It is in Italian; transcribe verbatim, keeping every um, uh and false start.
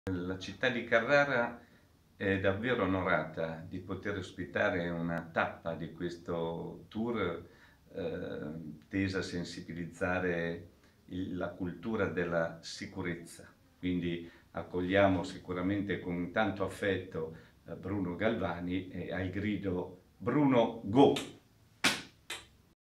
La città di Carrara è davvero onorata di poter ospitare una tappa di questo tour eh, tesa a sensibilizzare il- la cultura della sicurezza. Quindi accogliamo sicuramente con tanto affetto eh, Bruno Galvani e al grido Bruno Go!